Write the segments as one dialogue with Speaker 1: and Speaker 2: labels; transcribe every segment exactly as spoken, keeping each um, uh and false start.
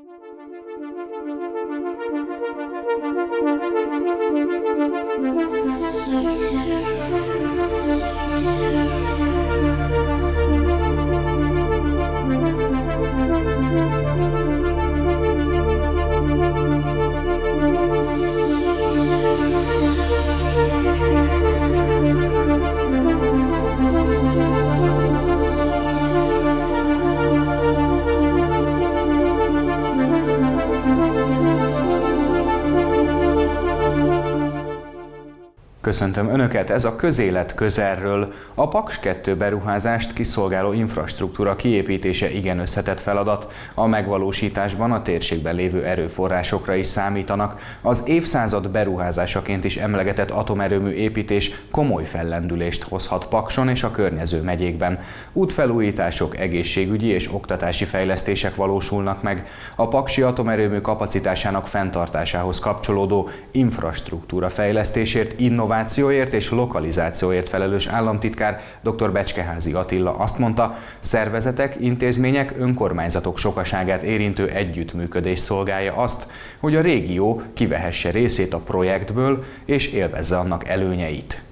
Speaker 1: Köszöntöm Önöket, ez a Közélet közelről. A Paks kettő beruházást kiszolgáló infrastruktúra kiépítése igen összetett feladat. A megvalósításban a térségben lévő erőforrásokra is számítanak. Az évszázad beruházásaként is emlegetett atomerőmű építés komoly fellendülést hozhat Pakson és a környező megyékben. Útfelújítások, egészségügyi és oktatási fejlesztések valósulnak meg. A paksi atomerőmű kapacitásának fenntartásához kapcsolódó infrastruktúra fejlesztésért, innovációért és lokalizációért felelős államtitkár dr. Becskeházy Attila azt mondta, szervezetek, intézmények, önkormányzatok sokaságát érintő együttműködés szolgálja azt, hogy a régió kivehesse részét a projektből és élvezze annak előnyeit.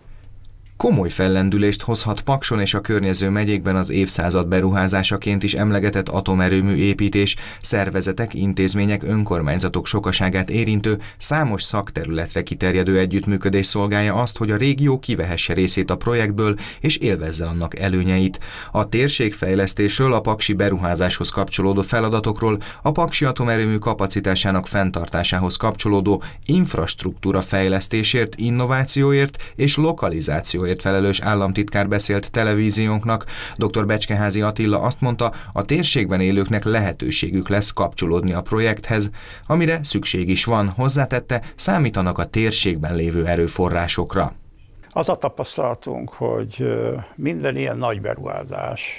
Speaker 1: Komoly fellendülést hozhat Pakson és a környező megyékben az évszázad beruházásaként is emlegetett atomerőmű építés, szervezetek, intézmények, önkormányzatok sokaságát érintő, számos szakterületre kiterjedő együttműködés szolgálja azt, hogy a régió kivehesse részét a projektből és élvezze annak előnyeit. A térségfejlesztésről, a paksi beruházáshoz kapcsolódó feladatokról, a paksi atomerőmű kapacitásának fenntartásához kapcsolódó infrastruktúra fejlesztésért, innovációért és lokalizációért felelős államtitkár beszélt televíziónknak. dr. Becskeházy Attila azt mondta, a térségben élőknek lehetőségük lesz kapcsolódni a projekthez, amire szükség is van, hozzátette, számítanak a térségben lévő erőforrásokra.
Speaker 2: Az a tapasztalatunk, hogy minden ilyen nagy beruházás,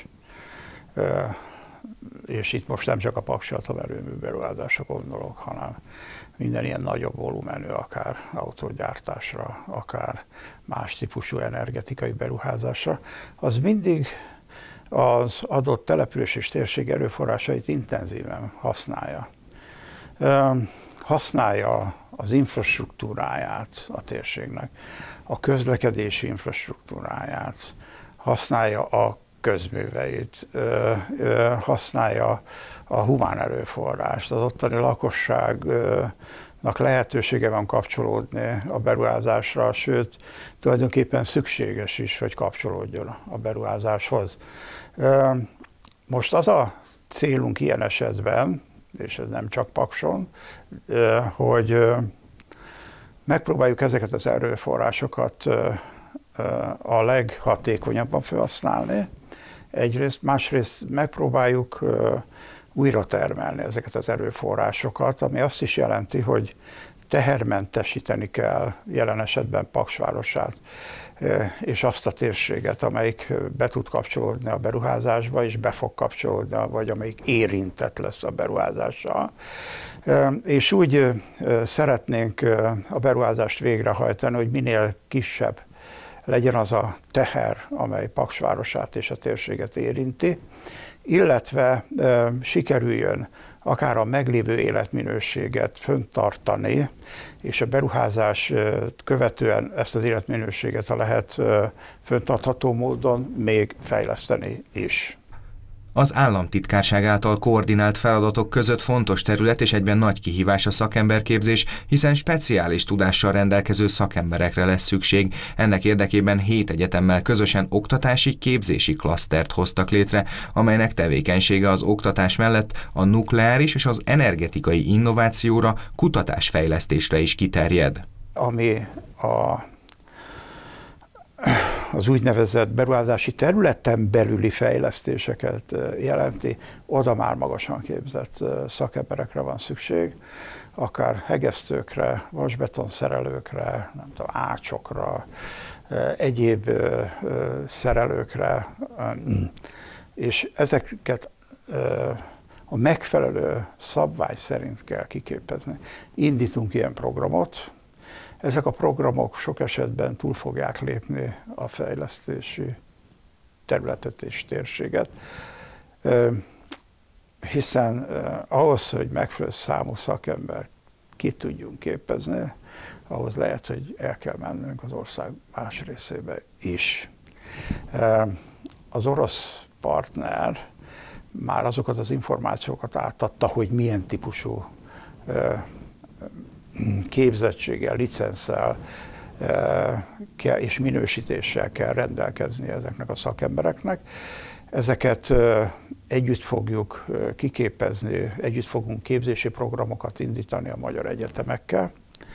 Speaker 2: és itt most nem csak a paksi atomerőmű beruházásra gondolok, hanem minden ilyen nagyobb volumenű, akár autógyártásra, akár más típusú energetikai beruházásra, az mindig az adott település és térség erőforrásait intenzíven használja. Használja az infrastruktúráját a térségnek, a közlekedési infrastruktúráját, használja a közműveit, használja a humán erőforrást, az ottani lakosságnak lehetősége van kapcsolódni a beruházásra, sőt, tulajdonképpen szükséges is, hogy kapcsolódjon a beruházáshoz. Most az a célunk ilyen esetben, és ez nem csak Pakson, hogy megpróbáljuk ezeket az erőforrásokat a leghatékonyabban felhasználni, egyrészt, másrészt megpróbáljuk újra termelni ezeket az erőforrásokat, ami azt is jelenti, hogy tehermentesíteni kell jelen esetben Paks városát és azt a térséget, amelyik be tud kapcsolódni a beruházásba, és be fog kapcsolódni, vagy amelyik érintett lesz a beruházással. És úgy szeretnénk a beruházást végrehajtani, hogy minél kisebb legyen az a teher, amely Paks városát és a térséget érinti, illetve e, sikerüljön akár a meglévő életminőséget fönntartani, és a beruházás követően ezt az életminőséget, ha lehet e, fönntartható módon még fejleszteni is.
Speaker 1: Az államtitkárság által koordinált feladatok között fontos terület és egyben nagy kihívás a szakemberképzés, hiszen speciális tudással rendelkező szakemberekre lesz szükség. Ennek érdekében hét egyetemmel közösen oktatási, képzési klasztert hoztak létre, amelynek tevékenysége az oktatás mellett a nukleáris és az energetikai innovációra, kutatásfejlesztésre is kiterjed.
Speaker 2: Ami a az úgynevezett beruházási területen belüli fejlesztéseket jelenti, oda már magasan képzett szakemberekre van szükség, akár hegesztőkre, vasbetonszerelőkre, nem tudom, ácsokra, egyéb szerelőkre, és ezeket a megfelelő szabvány szerint kell kiképezni. Indítunk ilyen programot. Ezek a programok sok esetben túl fogják lépni a fejlesztési területet és térséget, hiszen eh, ahhoz, hogy megfelelő számú szakember ki tudjunk képezni, ahhoz lehet, hogy el kell mennünk az ország más részébe is. Eh, az orosz partner már azokat az információkat átadta, hogy milyen típusú eh, képzettséggel, licenszel kell, és minősítéssel kell rendelkezni ezeknek a szakembereknek. Ezeket együtt fogjuk kiképezni, együtt fogunk képzési programokat indítani a magyar egyetemekkel.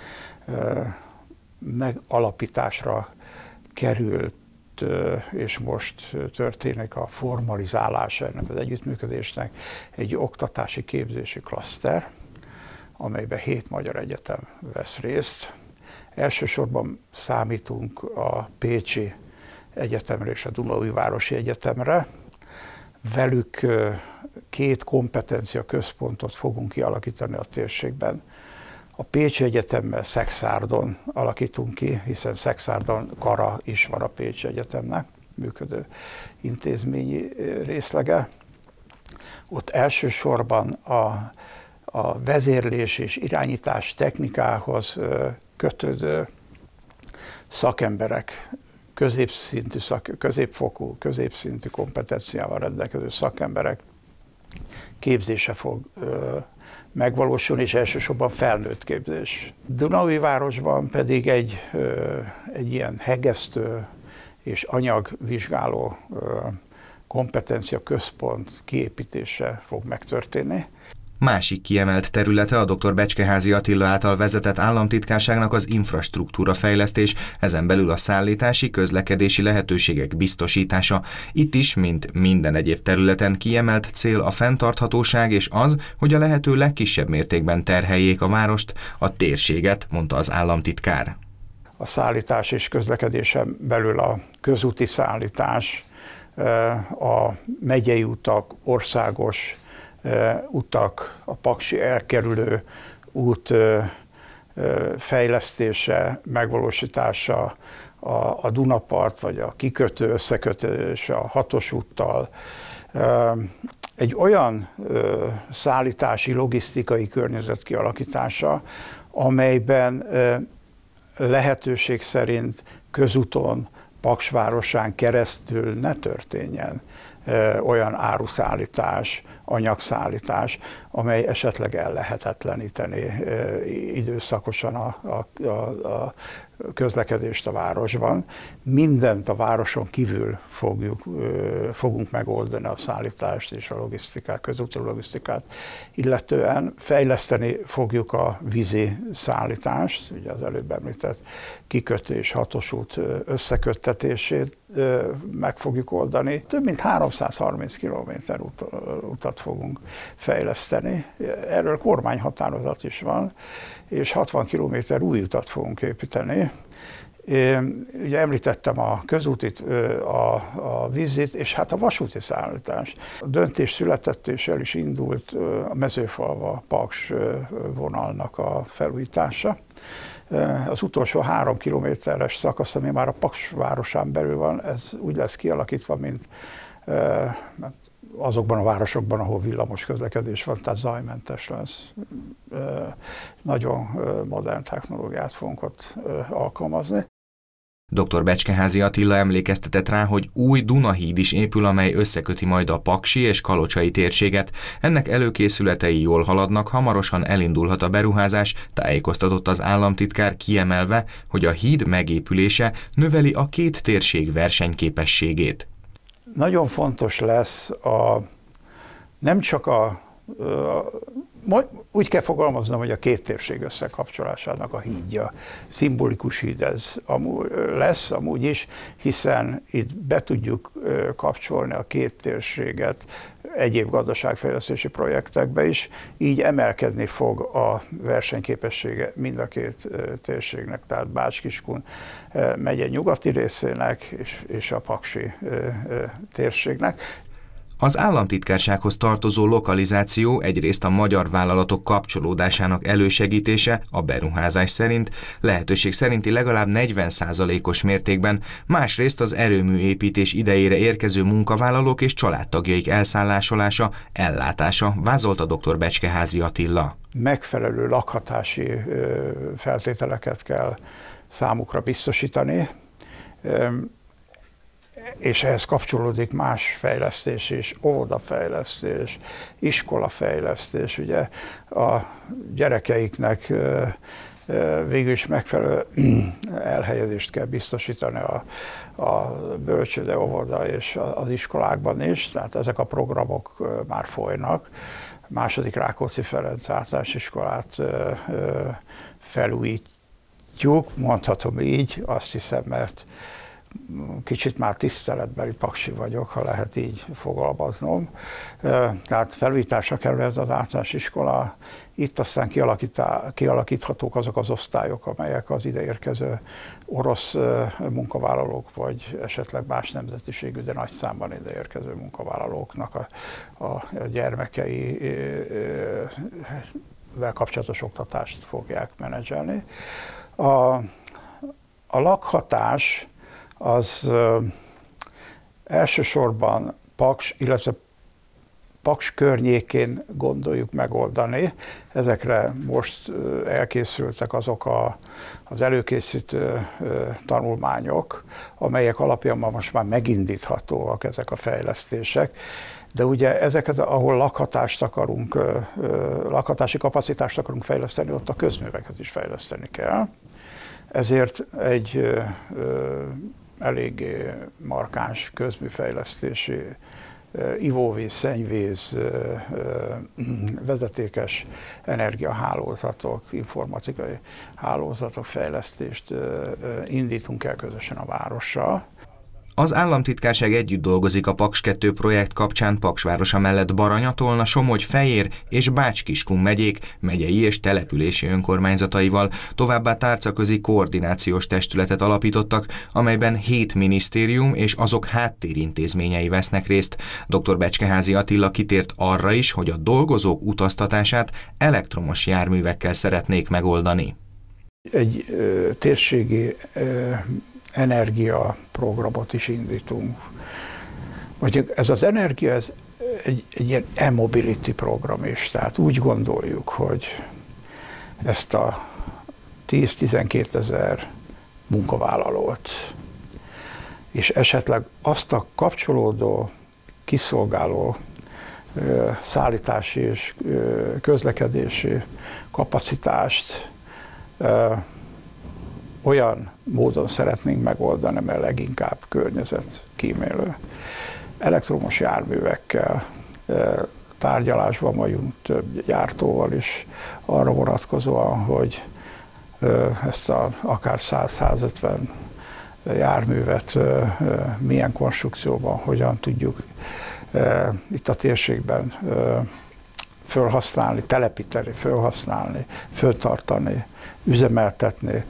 Speaker 2: Megalapításra került, és most történik a formalizálása ennek az együttműködésnek egy oktatási képzési klaszter, amelyben hét magyar egyetem vesz részt. Elsősorban számítunk a Pécsi Egyetemre és a Dunaújvárosi Egyetemre. Velük két kompetencia központot fogunk kialakítani a térségben. A Pécsi Egyetemmel Szekszárdon alakítunk ki, hiszen Szekszárdon kara is van a Pécsi Egyetemnek, működő intézményi részlege. Ott elsősorban a, a vezérlés és irányítás technikához kötődő szakemberek, középszintű, szak, középfokú, középszintű kompetenciával rendelkező szakemberek képzése fog ö, megvalósulni, és elsősorban felnőtt képzés. Dunaújvárosban pedig egy, ö, egy ilyen hegesztő és anyagvizsgáló ö, kompetencia központ kiépítése fog megtörténni.
Speaker 1: Másik kiemelt területe a dr. Becskeházy Attila által vezetett államtitkárságnak az infrastruktúra fejlesztés, ezen belül a szállítási, közlekedési lehetőségek biztosítása. Itt is, mint minden egyéb területen kiemelt cél a fenntarthatóság és az, hogy a lehető legkisebb mértékben terheljék a várost, a térséget, mondta az államtitkár.
Speaker 2: A szállítás és közlekedésen belül a közúti szállítás, a megyei utak, országos utak, a paksi elkerülő út fejlesztése, megvalósítása, a, a Dunapart vagy a kikötő összekötés a hatos úttal. Egy olyan szállítási, logisztikai környezet kialakítása, amelyben lehetőség szerint közúton, Paksvárosán keresztül ne történjen olyan áruszállítás, anyagszállítás, amely esetleg ellehetetleníteni időszakosan a, a, a, a közlekedést a városban. Mindent a városon kívül fogjuk, fogunk megoldani a szállítást és a logisztikát, közúti logisztikát, illetően fejleszteni fogjuk a vízi szállítást, ugye az előbb említett kikötés, hatos út összeköttetését meg fogjuk oldani. Több mint háromszázharminc kilométer ut- utat fogunk fejleszteni. Erről kormányhatározat is van, és hatvan kilométer új utat fogunk építeni. Én, ugye említettem a közútit, a, a vízit, és hát a vasúti szállítást. A döntés született és el is indult a Mezőfalva-Paks vonalnak a felújítása. Az utolsó három kilométeres szakasz, ami már a Paks városán belül van, ez úgy lesz kialakítva, mint azokban a városokban, ahol villamos közlekedés van, tehát zajmentes lesz. Nagyon modern technológiát fogunk ott alkalmazni.
Speaker 1: dr. Becskeházy Attila emlékeztetett rá, hogy új Dunahíd is épül, amely összeköti majd a paksi és kalocsai térséget. Ennek előkészületei jól haladnak, hamarosan elindulhat a beruházás, tájékoztatott az államtitkár, kiemelve, hogy a híd megépülése növeli a két térség versenyképességét.
Speaker 2: Nagyon fontos lesz a, nem csak a, a úgy kell fogalmaznom, hogy a két térség összekapcsolásának a hídja. Szimbolikus híd ez amúgy lesz amúgy is, hiszen itt be tudjuk kapcsolni a két térséget egyéb gazdaságfejlesztési projektekbe is, így emelkedni fog a versenyképessége mind a két térségnek, tehát Bács-Kiskun megye nyugati részének és, és a paksi térségnek.
Speaker 1: Az államtitkársághoz tartozó lokalizáció egyrészt a magyar vállalatok kapcsolódásának elősegítése, a beruházás szerint, lehetőség szerinti legalább negyven százalékos mértékben, másrészt az erőműépítés idejére érkező munkavállalók és családtagjaik elszállásolása, ellátása, vázolta dr. Becskeházy Attila.
Speaker 2: Megfelelő lakhatási feltételeket kell számukra biztosítani, és ehhez kapcsolódik más fejlesztés is, óvodafejlesztés, iskolafejlesztés, ugye a gyerekeiknek végül is megfelelő elhelyezést kell biztosítani a, a bölcsőde, óvoda és az iskolákban is, tehát ezek a programok már folynak. Második Rákóczi Ferenc általános iskolát felújítjuk, mondhatom így, azt hiszem, mert kicsit már tiszteletbeli paksi vagyok, ha lehet így fogalmaznom. Tehát felújításra kerül ez az általános iskola, itt aztán kialakíthatók azok az osztályok, amelyek az ideérkező orosz munkavállalók, vagy esetleg más nemzetiségű, de nagy számban ideérkező munkavállalóknak a, a gyermekeivel kapcsolatos oktatást fogják menedzselni. A, a lakhatás az ö, elsősorban Paks, illetve Paks környékén gondoljuk megoldani. Ezekre most ö, elkészültek azok a, az előkészítő ö, tanulmányok, amelyek alapján most már megindíthatóak ezek a fejlesztések. De ugye ezeket, ahol lakhatást akarunk, ö, ö, lakhatási kapacitást akarunk fejleszteni, ott a közműveket is fejleszteni kell. Ezért egy ö, ö, eléggé markáns közműfejlesztési ivóvíz, szennyvíz, vezetékes energiahálózatok, informatikai hálózatok fejlesztést indítunk el közösen a várossal.
Speaker 1: Az államtitkárság együtt dolgozik a Paks kettő projekt kapcsán Paks városa mellett Baranyatolna, Somogy, Fejér és Bács-Kiskun megyék, megyei és települési önkormányzataival, továbbá tárcaközi koordinációs testületet alapítottak, amelyben hét minisztérium és azok háttérintézményei vesznek részt. dr. Becskeházy Attila kitért arra is, hogy a dolgozók utaztatását elektromos járművekkel szeretnék megoldani.
Speaker 2: Egy ö, térségi ö, energiaprogramot is indítunk. Vagy ez az energia, ez egy, egy ilyen e-mobility program is, tehát úgy gondoljuk, hogy ezt a tíz-tizenkét ezer munkavállalót, és esetleg azt a kapcsolódó, kiszolgáló szállítási és közlekedési kapacitást olyan módon szeretnénk megoldani, mert leginkább környezetkímélő. Elektromos járművekkel tárgyalásban vagyunk több gyártóval is arra vonatkozóan, hogy ezt a, akár száz-százötven járművet milyen konstrukcióban, hogyan tudjuk itt a térségben felhasználni, telepíteni, felhasználni, föltartani, üzemeltetni,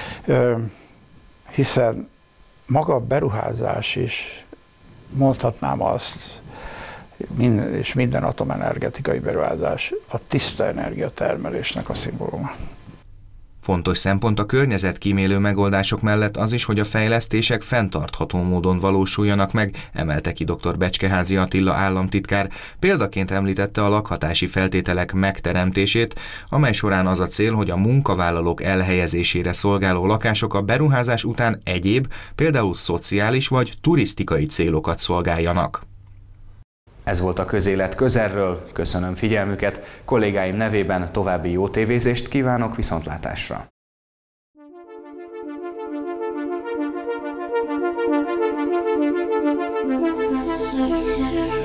Speaker 2: hiszen maga a beruházás is, mondhatnám azt, minden, és minden atomenergetikai beruházás a tiszta energiatermelésnek a szimbóluma.
Speaker 1: Fontos szempont a környezetkímélő megoldások mellett az is, hogy a fejlesztések fenntartható módon valósuljanak meg, emelte ki dr. Becskeházy Attila államtitkár. Példaként említette a lakhatási feltételek megteremtését, amely során az a cél, hogy a munkavállalók elhelyezésére szolgáló lakások a beruházás után egyéb, például szociális vagy turisztikai célokat szolgáljanak. Ez volt a Közélet közelről, köszönöm figyelmüket, kollégáim nevében további jó tévézést kívánok, viszontlátásra!
Speaker 3: Yeah.